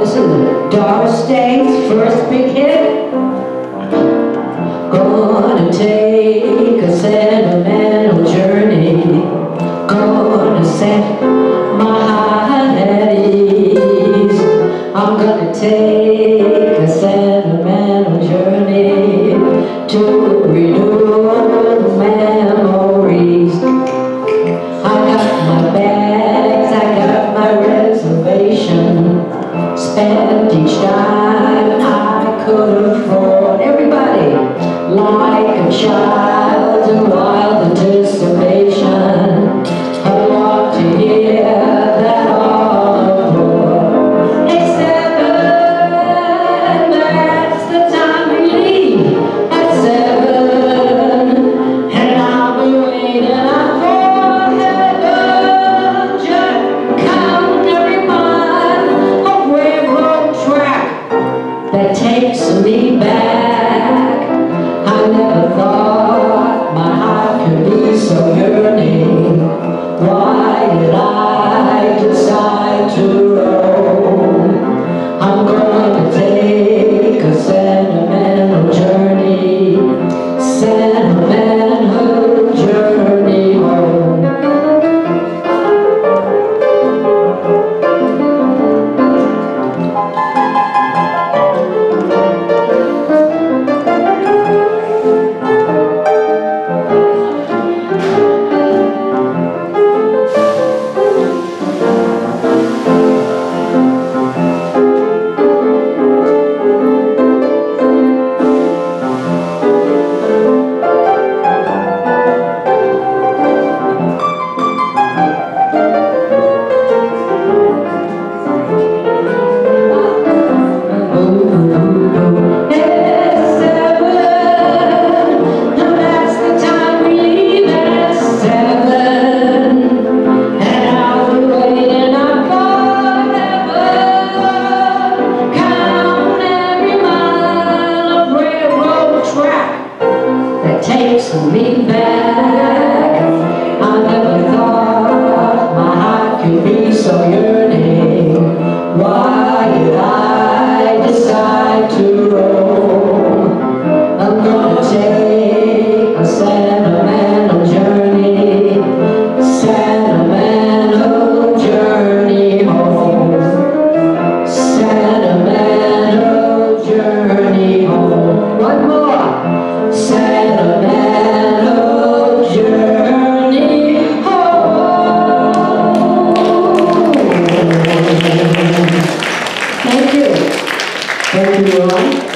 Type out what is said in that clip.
This is Doris Day's first big hit. Gonna take a sentimental journey. Gonna set my heart at ease. I'm gonna take a sentimental journey to renew the memories. I got my bags, I got my reservation. Spent each dime I could afford. Everybody, like a child in wild anticipation. I love to hear that all aboard. Hey, seven, that's the time we leave. At 7, and I'll be waiting out for heaven. Just count every mile of railroad track that takes me back. I never thought my heart could be so yearning. Why did I decide to roam? I'm gonna take a sentimental journey, sentimental journey home. Takes me back. I never thought my heart could be so yearning. Why did I decide to roam? I'm gonna take a sentimental journey, sentimental journey home, sentimental journey home. One more. Sentimental journey home. Thank you. Thank you, everyone.